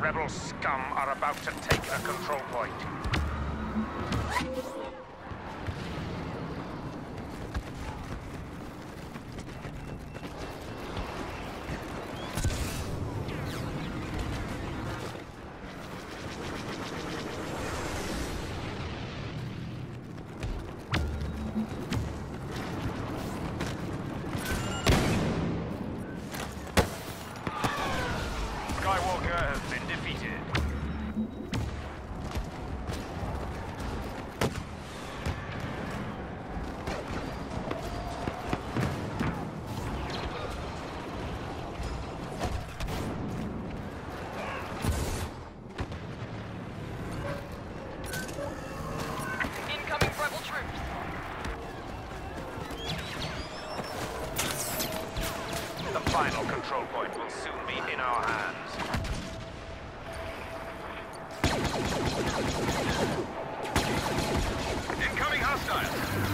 rebel scum are about to take a control point. Skywalker has been defeated. Incoming rebel troops. The final control point will soon be in our hands. Incoming hostiles!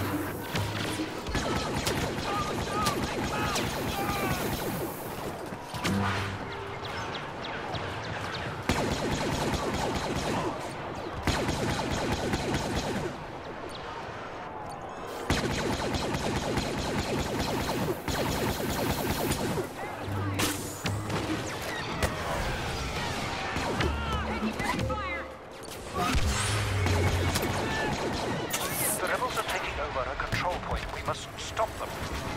The rebels are taking over a control point. We must stop them.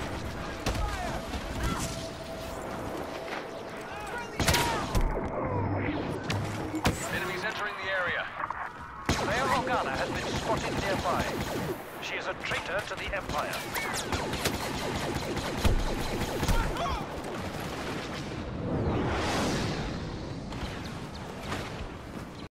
Enemies entering the area. Leia Organa has been spotted nearby. She is a traitor to the Empire.